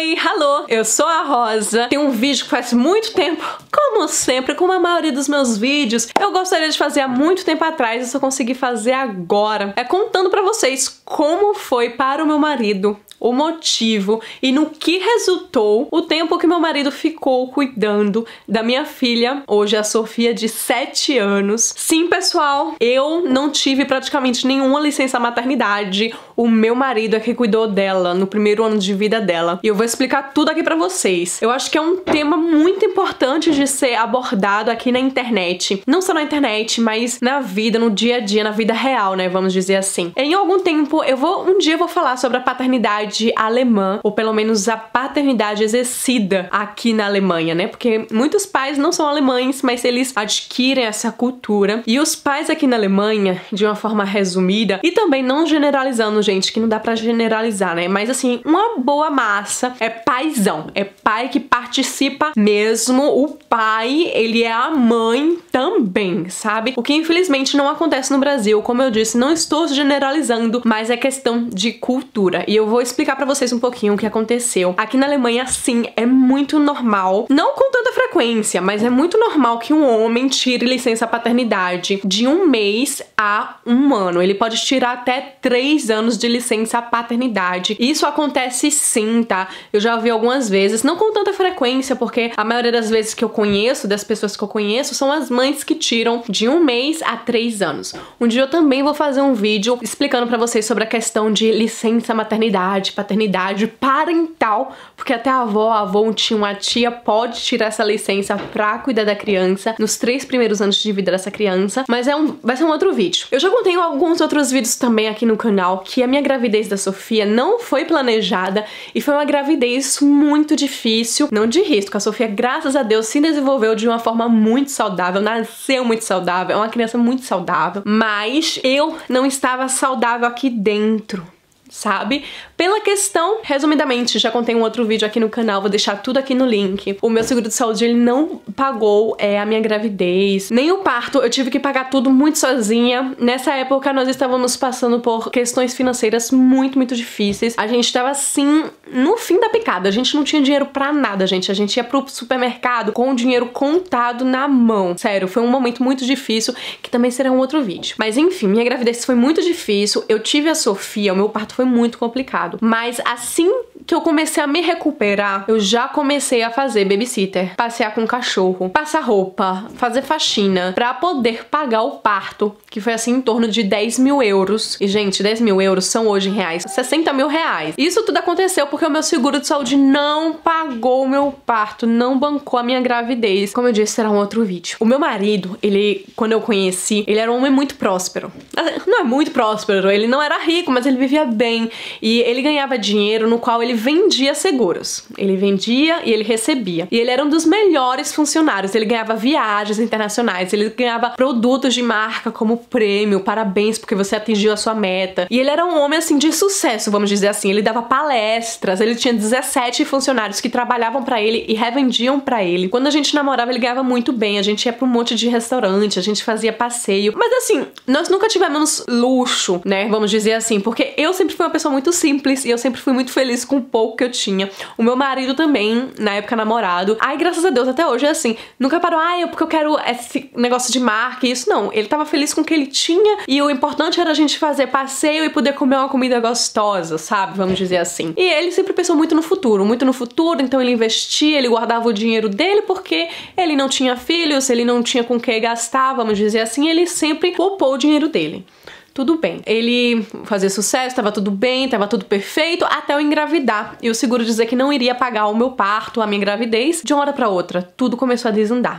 Oi, alô, eu sou a Rosa. Tem um vídeo que faz muito tempo, como sempre, como a maioria dos meus vídeos, eu gostaria de fazer há muito tempo atrás e só consegui fazer agora. É contando pra vocês como foi para o meu marido, o motivo e no que resultou o tempo que meu marido ficou cuidando da minha filha, hoje a Sofia, de 7 anos. Sim, pessoal, eu não tive praticamente nenhuma licença maternidade. O meu marido é que cuidou dela no primeiro ano de vida dela. E eu vou explicar tudo aqui pra vocês. Eu acho que é um tema muito importante de ser abordado aqui na internet. Não só na internet, mas na vida, no dia a dia, na vida real, né? Vamos dizer assim. Em algum tempo, um dia eu vou falar sobre a paternidade alemã, ou pelo menos a paternidade exercida aqui na Alemanha, né? Porque muitos pais não são alemães, mas eles adquirem essa cultura. E os pais aqui na Alemanha, de uma forma resumida, e também não generalizando, gente, que não dá pra generalizar, né? Mas assim, uma boa massa é paizão, é pai que participa mesmo. O pai, ele é a mãe também, sabe? O que infelizmente não acontece no Brasil. Como eu disse, não estou generalizando, mas é questão de cultura. E eu vou explicar pra vocês um pouquinho o que aconteceu. Aqui na Alemanha, sim, é muito normal, não com tanta frequência, mas é muito normal que um homem tire licença paternidade de 1 mês a 1 ano. Ele pode tirar até 3 anos de licença paternidade. Isso acontece sim, tá? Eu já vi algumas vezes, não com tanta frequência, porque a maioria das vezes que eu conheço, das pessoas que eu conheço, são as mães que tiram de 1 mês a 3 anos. Um dia eu também vou fazer um vídeo explicando pra vocês sobre a questão de licença maternidade, paternidade parental, porque até a avó, um tio, uma tia pode tirar essa licença pra cuidar da criança nos 3 primeiros anos de vida dessa criança, mas vai ser um outro vídeo. Eu já contei alguns outros vídeos também aqui no canal que a minha gravidez da Sofia não foi planejada e foi uma gravidez muito difícil, não de risco. A Sofia, graças a Deus, se desenvolveu de uma forma muito saudável, nasceu muito saudável, é uma criança muito saudável, mas eu não estava saudável aqui dentro, sabe? Pela questão, resumidamente, já contei um outro vídeo aqui no canal, vou deixar tudo aqui no link. O meu seguro de saúde, ele não pagou a minha gravidez, nem o parto, eu tive que pagar tudo muito sozinha. Nessa época, nós estávamos passando por questões financeiras muito, muito difíceis. A gente estava, assim, no fim da picada. A gente não tinha dinheiro pra nada, gente. A gente ia pro supermercado com o dinheiro contado na mão. Sério, foi um momento muito difícil, que também será um outro vídeo. Mas, enfim, minha gravidez foi muito difícil. Eu tive a Sofia, o meu parto foi muito complicado. Mas assim que eu comecei a me recuperar, eu já comecei a fazer babysitter, passear com o cachorro, passar roupa, fazer faxina, pra poder pagar o parto, que foi assim em torno de 10 mil euros. E, gente, 10 mil euros são hoje em reais 60 mil reais. Isso tudo aconteceu porque o meu seguro de saúde não pagou o meu parto, não bancou a minha gravidez. Como eu disse, será um outro vídeo. O meu marido, ele, quando eu conheci, ele era um homem muito próspero. Não é muito próspero, ele não era rico, mas ele vivia bem. E ele ganhava dinheiro no qual ele vendia seguros. Ele vendia e ele recebia. E ele era um dos melhores funcionários. Ele ganhava viagens internacionais, ele ganhava produtos de marca como prêmio, parabéns porque você atingiu a sua meta. E ele era um homem, assim, de sucesso, vamos dizer assim. Ele dava palestras, ele tinha 17 funcionários que trabalhavam pra ele e revendiam pra ele. Quando a gente namorava, ele ganhava muito bem. A gente ia pra um monte de restaurante, a gente fazia passeio. Mas, assim, nós nunca tivemos luxo, né? Vamos dizer assim, porque eu sempre fui uma pessoa muito simples e eu sempre fui muito feliz com o pouco que eu tinha. O meu marido também, na época namorado. Ai, graças a Deus, até hoje é assim. Nunca parou, porque eu quero esse negócio de marca e isso. Não, ele tava feliz com o que ele tinha e o importante era a gente fazer passeio e poder comer uma comida gostosa, sabe? Vamos dizer assim. E ele sempre pensou muito no futuro, então ele investia, ele guardava o dinheiro dele porque ele não tinha filhos, ele não tinha com que gastar, vamos dizer assim, ele sempre poupou o dinheiro dele. Tudo bem. Ele fazia sucesso, tava tudo bem, tava tudo perfeito, até eu engravidar. E o seguro dizer que não iria pagar o meu parto, a minha gravidez. De uma hora pra outra, tudo começou a desandar.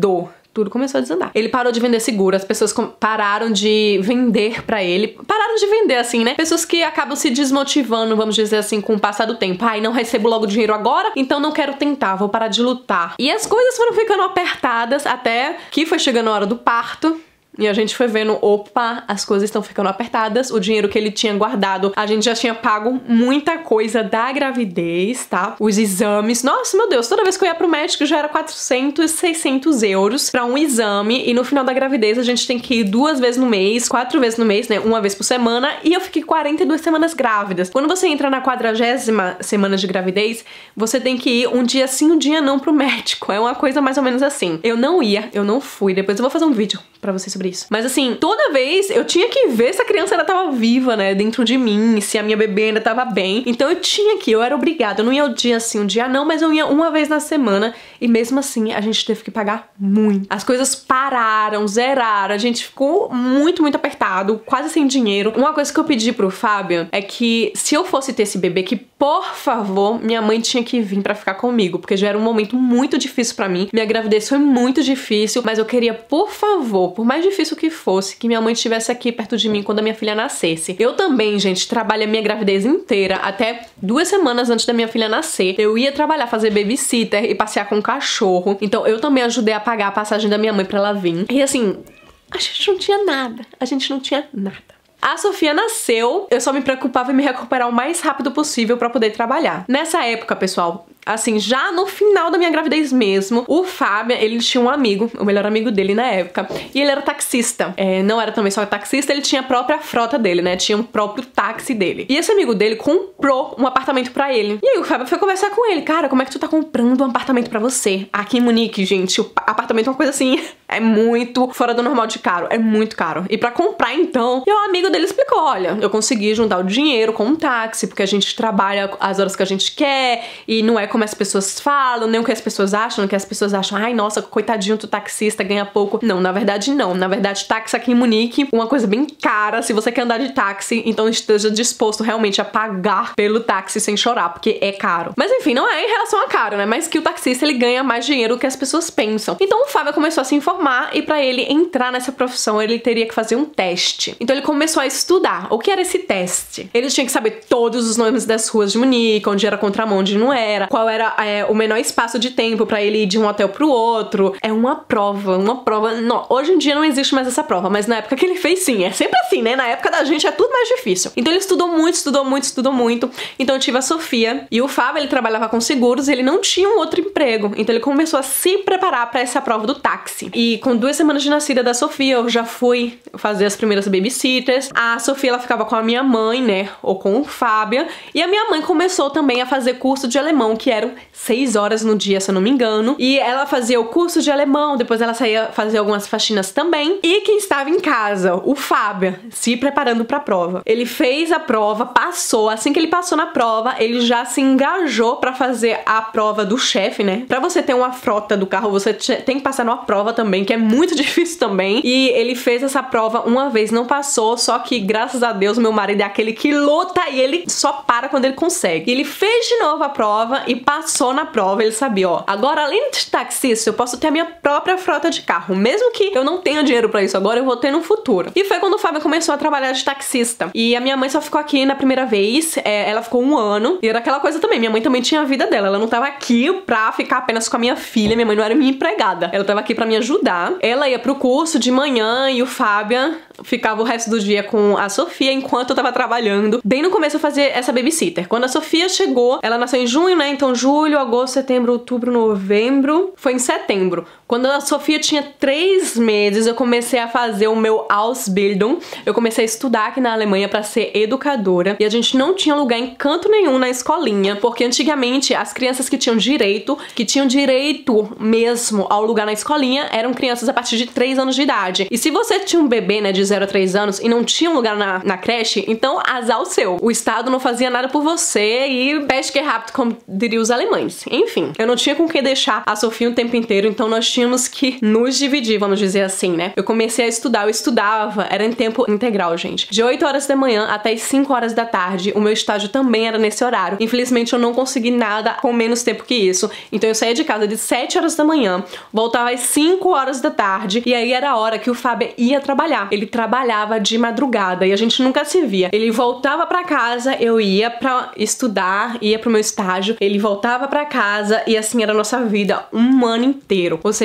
Tudo começou a desandar. Ele parou de vender seguro, as pessoas pararam de vender pra ele. Pararam de vender, assim, né? Pessoas que acabam se desmotivando, vamos dizer assim, com o passar do tempo. Ai, não recebo logo dinheiro agora, então não quero tentar, vou parar de lutar. E as coisas foram ficando apertadas até que foi chegando a hora do parto. E a gente foi vendo, opa, as coisas estão ficando apertadas. O dinheiro que ele tinha guardado, a gente já tinha pago muita coisa da gravidez, tá? Os exames. Nossa, meu Deus, toda vez que eu ia pro médico já era 400, 600 euros pra um exame. E no final da gravidez a gente tem que ir 2 vezes no mês, 4 vezes no mês, né? 1 vez por semana. E eu fiquei 42 semanas grávidas. Quando você entra na 40ª semana de gravidez, você tem que ir um dia sim, um dia não pro médico. É uma coisa mais ou menos assim. Eu não ia, eu não fui. Depois eu vou fazer um vídeo pra vocês sobre isso. Mas assim, toda vez eu tinha que ver se a criança ainda tava viva, né? Dentro de mim, se a minha bebê ainda tava bem. Então eu tinha que, eu era obrigada. Eu não ia um dia sim, um dia não, mas eu ia 1 vez na semana. E mesmo assim, a gente teve que pagar muito. As coisas pararam, zeraram. A gente ficou muito, muito apertado, quase sem dinheiro. Uma coisa que eu pedi pro Fábio é que se eu fosse ter esse bebê, que por favor, minha mãe tinha que vir pra ficar comigo, porque já era um momento muito difícil pra mim. Minha gravidez foi muito difícil, mas eu queria, por favor, por mais difícil que fosse, que minha mãe estivesse aqui perto de mim quando a minha filha nascesse. Eu também, gente, trabalhei a minha gravidez inteira, até 2 semanas antes da minha filha nascer. Eu ia trabalhar, fazer babysitter e passear com o cachorro. Então eu também ajudei a pagar a passagem da minha mãe pra ela vir. E assim, a gente não tinha nada. A gente não tinha nada. A Sofia nasceu, eu só me preocupava em me recuperar o mais rápido possível pra poder trabalhar. Nessa época, pessoal, assim, já no final da minha gravidez mesmo, o Fábio, ele tinha um amigo, o melhor amigo dele na época, e ele era taxista. Não era também só taxista, ele tinha a própria frota dele, né? Tinha um próprio táxi dele. E esse amigo dele comprou um apartamento pra ele. E aí o Fábio foi conversar com ele. Cara, como é que tu tá comprando um apartamento pra você? Aqui em Munique, gente, o apartamento é uma coisa assim, é muito fora do normal de caro. É muito caro. E pra comprar, então, e o amigo dele explicou, olha, eu consegui juntar o dinheiro com um táxi, porque a gente trabalha as horas que a gente quer, e não é como as pessoas falam, nem o que as pessoas acham, que as pessoas acham, ai, nossa, coitadinho do taxista, ganha pouco. Não, na verdade não. Na verdade, táxi aqui em Munique, uma coisa bem cara. Se você quer andar de táxi, então esteja disposto realmente a pagar pelo táxi sem chorar, porque é caro. Mas enfim, não é em relação a caro, né? Mas que o taxista, ele ganha mais dinheiro do que as pessoas pensam. Então o Fábio começou a se informar, e pra ele entrar nessa profissão, ele teria que fazer um teste. Então ele começou a estudar. O que era esse teste? Ele tinha que saber todos os nomes das ruas de Munique, onde era contramão, onde não era, qual era o menor espaço de tempo pra ele ir de um hotel pro outro. É uma prova. Não, hoje em dia não existe mais essa prova, mas na época que ele fez, sim. É sempre assim, né? Na época da gente é tudo mais difícil. Então ele estudou muito. Então eu tive a Sofia, e o Fábio, ele trabalhava com seguros, e ele não tinha um outro emprego. Então ele começou a se preparar pra essa prova do táxi. E com 2 semanas de nascida da Sofia, eu já fui fazer as primeiras babysitters. A Sofia, ela ficava com a minha mãe, né? Ou com o Fábio. E a minha mãe começou também a fazer curso de alemão, que eram 6 horas no dia, se eu não me engano. E ela fazia o curso de alemão, depois ela saía fazer algumas faxinas também. E quem estava em casa, o Fábio, se preparando pra prova. Ele fez a prova, passou. Assim que ele passou na prova, ele já se engajou pra fazer a prova do chefe, né? Pra você ter uma frota do carro, você tem que passar numa prova também, que é muito difícil também. E ele fez essa prova uma vez, não passou, só que graças a Deus, meu marido é aquele que luta e ele só para quando ele consegue. Ele fez de novo a prova e passou na prova. Ele sabia, ó, agora além de taxista, eu posso ter a minha própria frota de carro. Mesmo que eu não tenha dinheiro pra isso agora, eu vou ter no futuro. E foi quando o Fábio começou a trabalhar de taxista. E a minha mãe só ficou aqui na primeira vez, ela ficou 1 ano. E era aquela coisa também, minha mãe também tinha a vida dela. Ela não tava aqui pra ficar apenas com a minha filha. Minha mãe não era minha empregada. Ela tava aqui pra me ajudar. Ela ia pro curso de manhã e o Fábio ficava o resto do dia com a Sofia enquanto eu tava trabalhando. Bem no começo eu fazia essa babysitter. Quando a Sofia chegou, ela nasceu em junho, né? Então julho, agosto, setembro, outubro, novembro. Foi em setembro. Quando a Sofia tinha 3 meses, eu comecei a fazer o meu Ausbildung. Eu comecei a estudar aqui na Alemanha pra ser educadora. E a gente não tinha lugar em canto nenhum na escolinha, porque antigamente as crianças que tinham direito mesmo ao lugar na escolinha, eram crianças a partir de 3 anos de idade. E se você tinha um bebê, né, de 0 a 3 anos e não tinha um lugar na creche, então azar o seu. O Estado não fazia nada por você e pesque rápido, como diriam os alemães. Enfim, eu não tinha com quem deixar a Sofia o tempo inteiro, então nós tínhamos que nos dividir, vamos dizer assim, né? Eu comecei a estudar, eu estudava, era em tempo integral, gente. De 8 horas da manhã até as 5 horas da tarde, o meu estágio também era nesse horário. Infelizmente, eu não consegui nada com menos tempo que isso. Então eu saía de casa de 7 horas da manhã, voltava às 5 horas da tarde, e aí era a hora que o Fábio ia trabalhar. Ele trabalhava de madrugada e a gente nunca se via. Ele voltava pra casa, eu ia pra estudar, ia pro meu estágio, ele voltava pra casa e assim era a nossa vida 1 ano inteiro. Ou seja,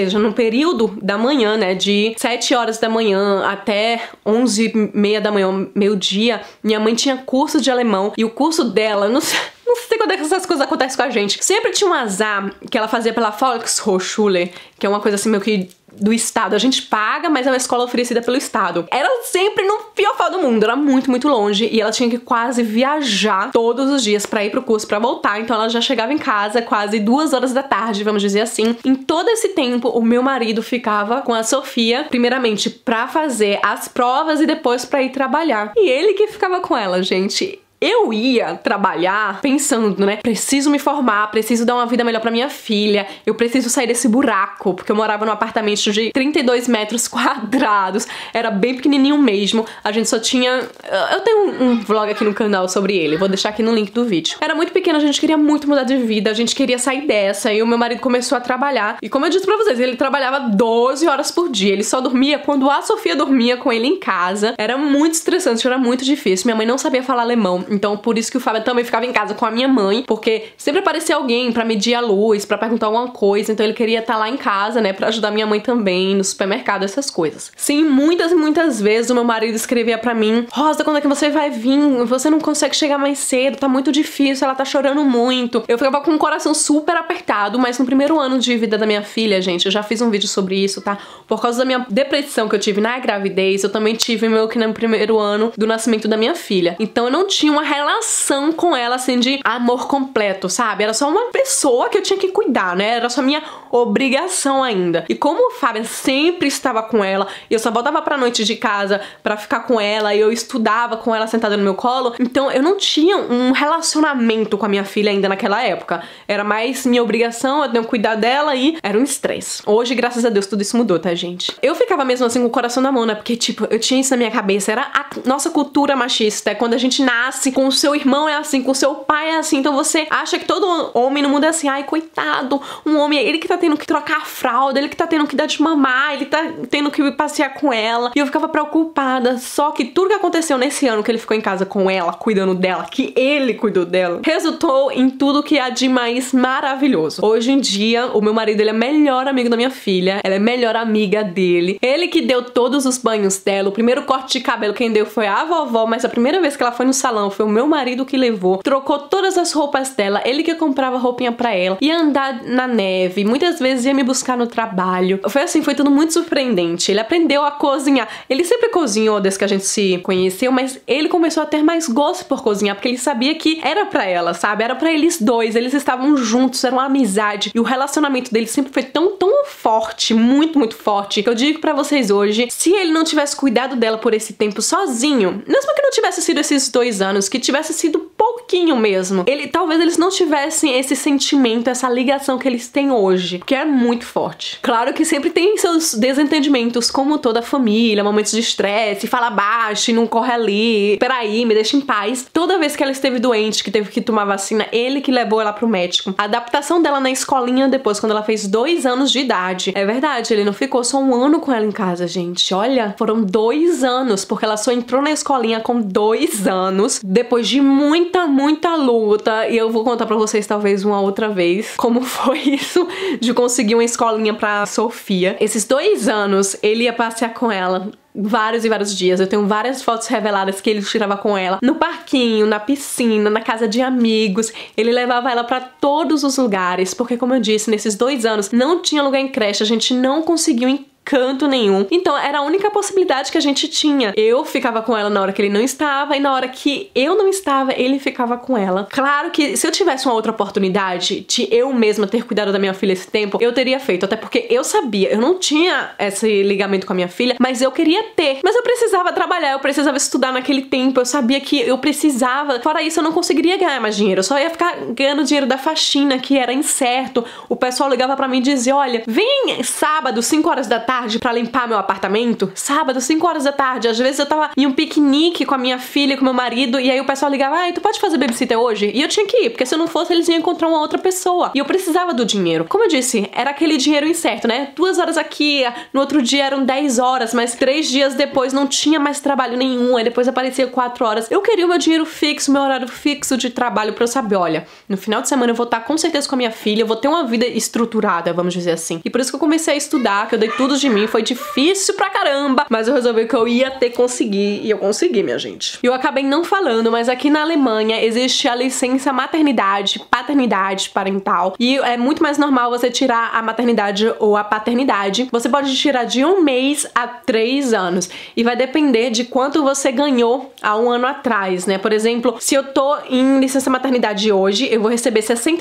seja, no período da manhã, né, de 7 horas da manhã até 11h30 da manhã, meio-dia, minha mãe tinha curso de alemão e o curso dela, não sei quando é que essas coisas acontecem com a gente. Sempre tinha um azar que ela fazia pela Volkshochschule, que é uma coisa assim meio que do estado. A gente paga, mas é uma escola oferecida pelo estado. Era sempre no pior do mundo, era muito, muito longe e ela tinha que quase viajar todos os dias pra ir pro curso, pra voltar. Então ela já chegava em casa quase 2 horas da tarde, vamos dizer assim. Em todo esse tempo, o meu marido ficava com a Sofia, primeiramente pra fazer as provas e depois pra ir trabalhar. E ele que ficava com ela, gente. Eu ia trabalhar pensando, né, preciso me formar, preciso dar uma vida melhor pra minha filha, eu preciso sair desse buraco, porque eu morava num apartamento de 32 metros quadrados, era bem pequenininho mesmo, a gente só tinha... Eu tenho um vlog aqui no canal sobre ele, vou deixar aqui no link do vídeo. Era muito pequeno, a gente queria muito mudar de vida, a gente queria sair dessa, e o meu marido começou a trabalhar, e como eu disse pra vocês, ele trabalhava 12 horas por dia, ele só dormia quando a Sofia dormia com ele em casa, era muito estressante, era muito difícil, minha mãe não sabia falar alemão, então por isso que o Fábio também ficava em casa com a minha mãe, porque sempre aparecia alguém pra medir a luz, pra perguntar alguma coisa, então ele queria estar lá em casa, né, pra ajudar minha mãe também, no supermercado, essas coisas. Sim, muitas e muitas vezes o meu marido escrevia pra mim: Rosa, quando é que você vai vir? Você não consegue chegar mais cedo, tá muito difícil, ela tá chorando muito. Eu ficava com o coração super apertado, mas no primeiro ano de vida da minha filha, gente, eu já fiz um vídeo sobre isso, tá? Por causa da minha depressão que eu tive na gravidez, eu também tive meio que no primeiro ano do nascimento da minha filha. Então eu não tinha uma relação com ela, assim, de amor completo, sabe? Era só uma pessoa que eu tinha que cuidar, né? Era só minha obrigação ainda. E como o Fábio sempre estava com ela, e eu só voltava pra noite de casa pra ficar com ela, e eu estudava com ela sentada no meu colo, então eu não tinha um relacionamento com a minha filha ainda naquela época. Era mais minha obrigação, eu tenho que cuidar dela e era um estresse. Hoje, graças a Deus, tudo isso mudou, tá, gente? Eu ficava mesmo assim com o coração na mão, né? Porque, tipo, eu tinha isso na minha cabeça. Era a nossa cultura machista. É quando a gente nasce com o seu irmão é assim, com o seu pai é assim, então você acha que todo homem no mundo é assim, ai, coitado, um homem, ele que tá tendo que trocar a fralda, ele que tá tendo que dar de mamar, ele tá tendo que passear com ela, e eu ficava preocupada, só que tudo que aconteceu nesse ano que ele ficou em casa com ela, cuidando dela, que ele cuidou dela, resultou em tudo que há de mais maravilhoso. Hoje em dia, o meu marido, ele é melhor amigo da minha filha, ela é melhor amiga dele, ele que deu todos os banhos dela, o primeiro corte de cabelo quem deu foi a vovó, mas a primeira vez que ela foi no salão foi o meu marido que levou, trocou todas as roupas dela, ele que comprava roupinha pra ela, ia andar na neve, muitas vezes ia me buscar no trabalho. Foi assim, foi tudo muito surpreendente. Ele aprendeu a cozinhar. Ele sempre cozinhou desde que a gente se conheceu, mas ele começou a ter mais gosto por cozinhar, porque ele sabia que era pra ela, sabe? Era pra eles dois, eles estavam juntos, era uma amizade, e o relacionamento deles sempre foi tão forte, muito, muito forte, que eu digo pra vocês hoje, se ele não tivesse cuidado dela por esse tempo sozinho, mesmo que não tivesse sido esses 2 anos, que tivesse sido pouquinho mesmo, talvez eles não tivessem esse sentimento, essa ligação que eles têm hoje, que é muito forte. Claro que sempre tem seus desentendimentos, como toda família, momentos de estresse, fala baixo e não corre ali, peraí, me deixa em paz. Toda vez que ela esteve doente, que teve que tomar vacina, ele que levou ela pro médico. A adaptação dela na escolinha depois, quando ela fez 2 anos de idade, é verdade, ele não ficou só 1 ano com ela em casa, gente. Olha, foram 2 anos, porque ela só entrou na escolinha com 2 anos, depois de muita luta, e eu vou contar pra vocês talvez uma outra vez como foi isso de conseguir uma escolinha pra Sofia. Esses 2 anos, ele ia passear com ela vários e vários dias. Eu tenho várias fotos reveladas que ele tirava com ela no parquinho, na piscina, na casa de amigos. Ele levava ela pra todos os lugares, porque como eu disse, nesses 2 anos não tinha lugar em creche, a gente não conseguiu em canto nenhum. Então era a única possibilidade que a gente tinha. Eu ficava com ela na hora que ele não estava, e na hora que eu não estava, ele ficava com ela. Claro que se eu tivesse uma outra oportunidade de eu mesma ter cuidado da minha filha esse tempo, eu teria feito, até porque eu sabia, eu não tinha esse ligamento com a minha filha, mas eu queria ter. Mas eu precisava trabalhar, eu precisava estudar naquele tempo, eu sabia que eu precisava. Fora isso, eu não conseguiria ganhar mais dinheiro, eu só ia ficar ganhando dinheiro da faxina, que era incerto. O pessoal ligava pra mim e dizia, olha, vem sábado, 5 horas da tarde, tarde pra limpar meu apartamento. Sábado, 5 horas da tarde. Às vezes eu tava em um piquenique com a minha filha e com meu marido, e aí o pessoal ligava, tu pode fazer babysitter hoje? E eu tinha que ir, porque se eu não fosse, eles iam encontrar uma outra pessoa. E eu precisava do dinheiro. Como eu disse, era aquele dinheiro incerto, né? 2 horas aqui, no outro dia eram 10 horas, mas 3 dias depois não tinha mais trabalho nenhum, aí depois aparecia 4 horas. Eu queria o meu dinheiro fixo, meu horário fixo de trabalho pra eu saber, olha, no final de semana eu vou estar com certeza com a minha filha, eu vou ter uma vida estruturada, vamos dizer assim. E por isso que eu comecei a estudar, que eu dei tudo de mim, foi difícil pra caramba, mas eu resolvi que eu ia ter que conseguir, e eu consegui, minha gente. E eu acabei não falando, mas aqui na Alemanha existe a licença maternidade, paternidade parental, e é muito mais normal você tirar a maternidade ou a paternidade. Você pode tirar de 1 mês a 3 anos, e vai depender de quanto você ganhou há 1 ano atrás, né? Por exemplo, se eu tô em licença maternidade hoje, eu vou receber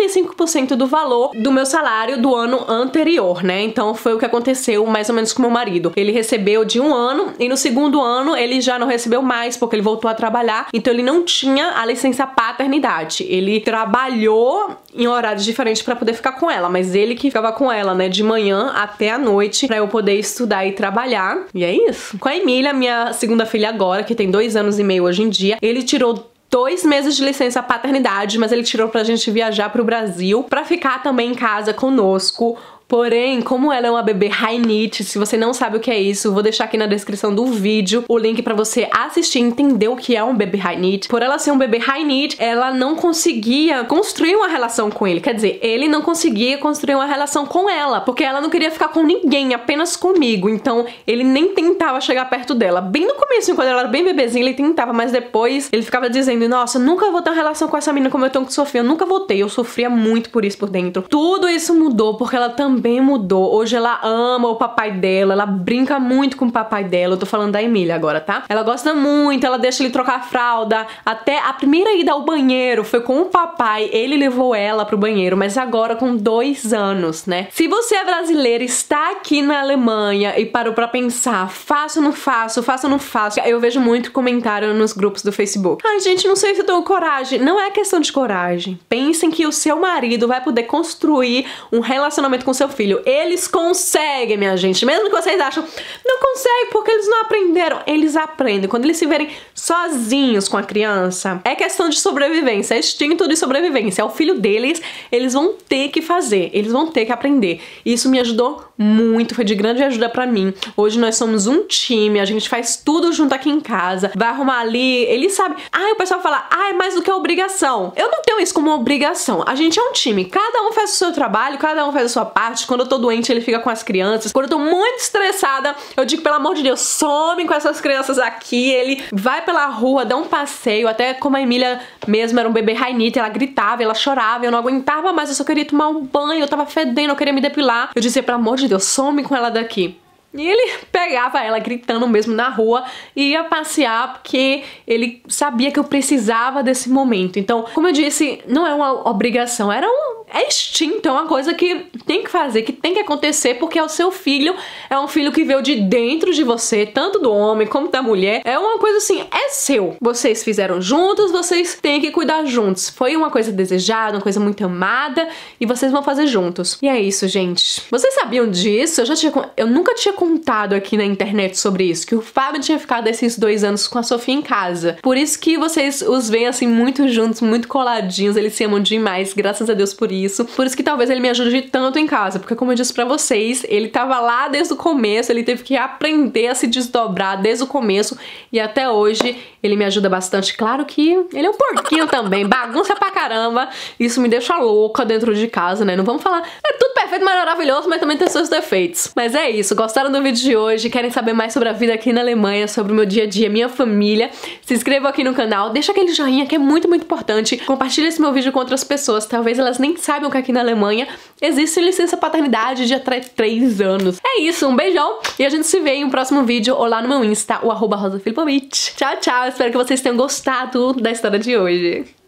65% do valor do meu salário do ano anterior, né? Então foi o que aconteceu mais ou menos com meu marido. Ele recebeu de 1 ano e no segundo ano ele já não recebeu mais porque ele voltou a trabalhar, então ele não tinha a licença paternidade. Ele trabalhou em horários diferentes pra poder ficar com ela, mas ele que ficava com ela, né, de manhã até a noite pra eu poder estudar e trabalhar. E é isso. Com a Emília, minha segunda filha agora, que tem 2 anos e meio hoje em dia, ele tirou 2 meses de licença paternidade, mas ele tirou pra gente viajar pro Brasil pra ficar também em casa conosco. Porém, como ela é uma bebê high need, se você não sabe o que é isso, vou deixar aqui na descrição do vídeo o link pra você assistir e entender o que é um bebê high need. Por ela ser um bebê high need, ela não conseguia construir uma relação com ele. Quer dizer, ele não conseguia construir uma relação com ela, porque ela não queria ficar com ninguém, apenas comigo. Então, ele nem tentava chegar perto dela. Bem no começo, quando ela era bem bebezinha, ele tentava, mas depois ele ficava dizendo, nossa, nunca vou ter uma relação com essa menina como eu tô com Sofia. Eu nunca vou ter. Eu sofria muito por isso por dentro. Tudo isso mudou, porque ela também mudou. Hoje ela ama o papai dela, ela brinca muito com o papai dela. Eu tô falando da Emília agora, tá? Ela gosta muito, ela deixa ele trocar a fralda. Até a primeira ida ao banheiro foi com o papai, ele levou ela pro banheiro, mas agora com 2 anos, né? Se você é brasileira, está aqui na Alemanha e parou pra pensar, faço ou não faço, faço ou não faço, eu vejo muito comentário nos grupos do Facebook. Ai, gente, não sei se eu tenho coragem. Não é questão de coragem. Pensem que o seu marido vai poder construir um relacionamento com seu filho. Eles conseguem, minha gente. Mesmo que vocês acham, não conseguem porque eles não aprenderam. Eles aprendem. Quando eles se verem sozinhos com a criança, é questão de sobrevivência, é instinto de sobrevivência. É o filho deles, eles vão ter que fazer, eles vão ter que aprender. Isso me ajudou muito, foi de grande ajuda pra mim. Hoje nós somos um time, a gente faz tudo junto aqui em casa. Vai arrumar ali, ele sabe. O pessoal fala, é mais do que obrigação. Eu não tenho isso como obrigação. A gente é um time. Cada um faz o seu trabalho, cada um faz a sua parte. Quando eu tô doente, ele fica com as crianças. Quando eu tô muito estressada, eu digo, pelo amor de Deus, some com essas crianças aqui. Ele vai pela rua, dá um passeio. Até como a Emília mesmo era um bebê high need, ela gritava, ela chorava, eu não aguentava mais, eu só queria tomar um banho, eu tava fedendo, eu queria me depilar. Eu dizia, pelo amor de Deus, some com ela daqui. E ele pegava ela gritando mesmo na rua e ia passear porque ele sabia que eu precisava desse momento. Então, como eu disse, não é uma obrigação, é instinto, é uma coisa que tem que fazer, que tem que acontecer, porque é o seu filho, é um filho que veio de dentro de você, tanto do homem como da mulher. É uma coisa assim, é seu. Vocês fizeram juntos, vocês têm que cuidar juntos. Foi uma coisa desejada, uma coisa muito amada e vocês vão fazer juntos. E é isso, gente. Vocês sabiam disso? Eu nunca tinha contado aqui na internet sobre isso, que o Fábio tinha ficado esses 2 anos com a Sofia em casa. Por isso que vocês os veem assim muito juntos, muito coladinhos, eles se amam demais, graças a Deus por isso. Por isso que talvez ele me ajude tanto em casa, porque como eu disse pra vocês, ele tava lá desde o começo, ele teve que aprender a se desdobrar desde o começo e até hoje ele me ajuda bastante. Claro que ele é um porquinho também, bagunça pra caramba, isso me deixa louca dentro de casa, né? Não vamos falar, é tudo perfeito, maravilhoso, mas também tem seus defeitos. Mas é isso, gostaram do vídeo de hoje, querem saber mais sobre a vida aqui na Alemanha, sobre o meu dia a dia, minha família, se inscrevam aqui no canal, deixa aquele joinha que é muito, muito importante, compartilha esse meu vídeo com outras pessoas, talvez elas nem saibam que aqui na Alemanha existe licença paternidade de até 3 anos. É isso, um beijão e a gente se vê em um próximo vídeo ou lá no meu Insta, o @rosafilipovic. Tchau, tchau, espero que vocês tenham gostado da história de hoje.